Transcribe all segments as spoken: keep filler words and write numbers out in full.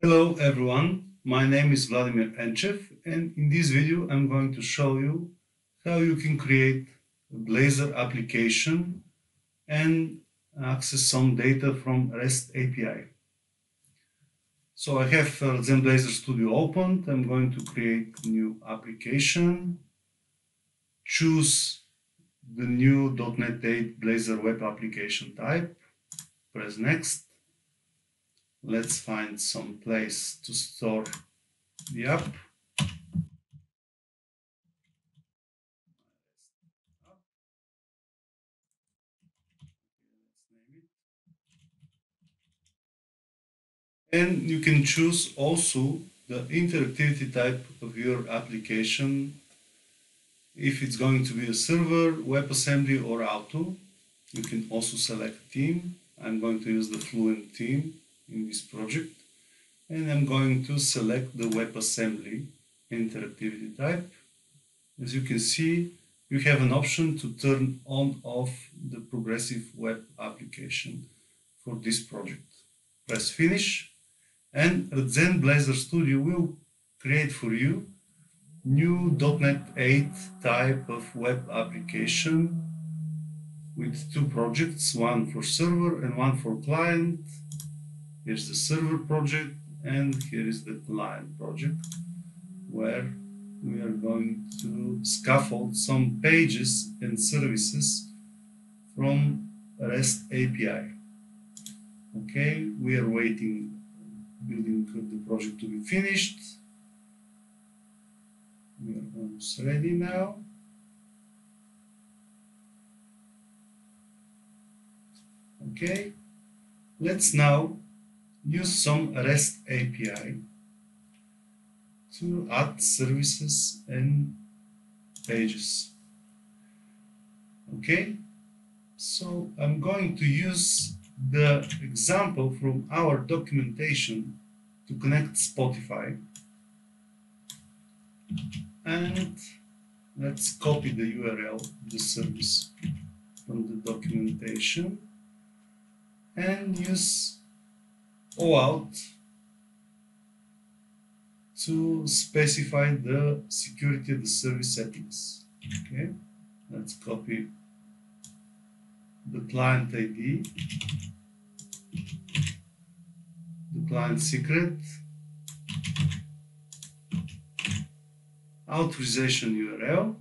Hello everyone, my name is Vladimir Enchev, and in this video I'm going to show you how you can create a Blazor application and access some data from REST A P I. So I have Radzen Blazor Studio opened. I'm going to create a new application, choose the new dot net eight Blazor web application type, press next. Let's find some place to store the app. And you can choose also the interactivity type of your application. If it's going to be a server, WebAssembly, or auto, you can also select theme. I'm going to use the Fluent theme in this project. And I'm going to select the WebAssembly interactivity type. As you can see, you have an option to turn on off the progressive web application for this project. Press finish. And Radzen Blazor Studio will create for you new dot net eight type of web application with two projects, one for server and one for client. Here's the server project and here is the client project, where we are going to scaffold some pages and services from REST A P I. Okay, we are waiting building the project to be finished. We are almost ready now. Okay, let's now use some REST A P I to add services and pages. Okay, so I'm going to use the example from our documentation to connect Spotify, and let's copy the U R L of the service from the documentation and use OAuth to specify the security of the service settings. Okay, let's copy the client I D, the client secret, authorization U R L,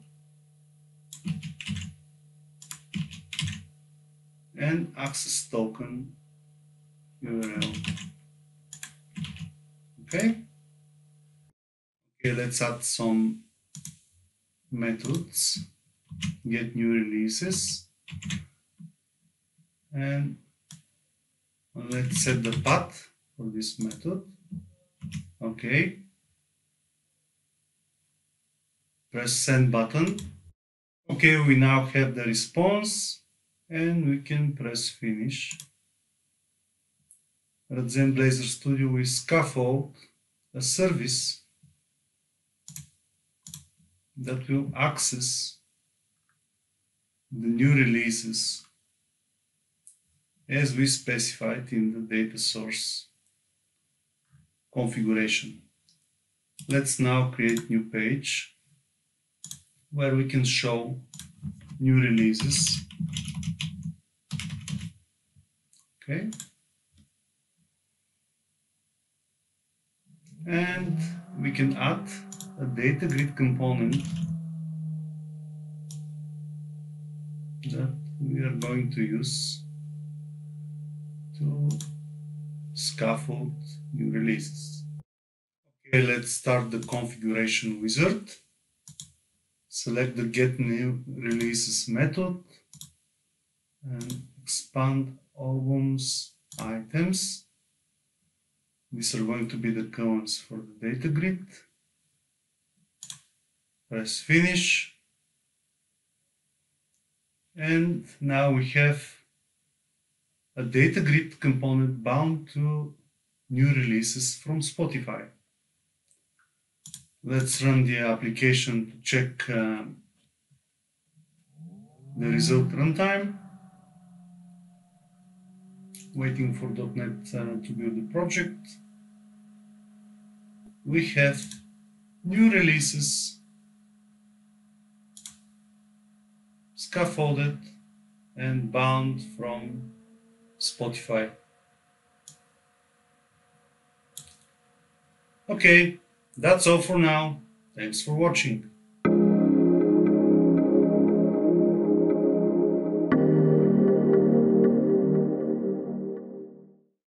and access token U R L. Okay? Okay, let's add some methods. Get new releases. And let's set the path for this method. Okay. Press send button. Okay, we now have the response and we can press finish. Radzen Blazor Studio will scaffold a service that will access the new releases as we specified in the data source configuration. Let's now create new page where we can show new releases. Okay. And we can add a DataGrid component that we are going to use to scaffold new releases. Okay, let's start the configuration wizard. Select the get new releases method and expand albums items. These are going to be the columns for the DataGrid. Press finish. And now we have a DataGrid component bound to new releases from Spotify. Let's run the application to check uh, the result runtime. Waiting for dot net uh, to build the project. we have new releases, scaffolded and bound from Spotify. Okay, that's all for now. Thanks for watching.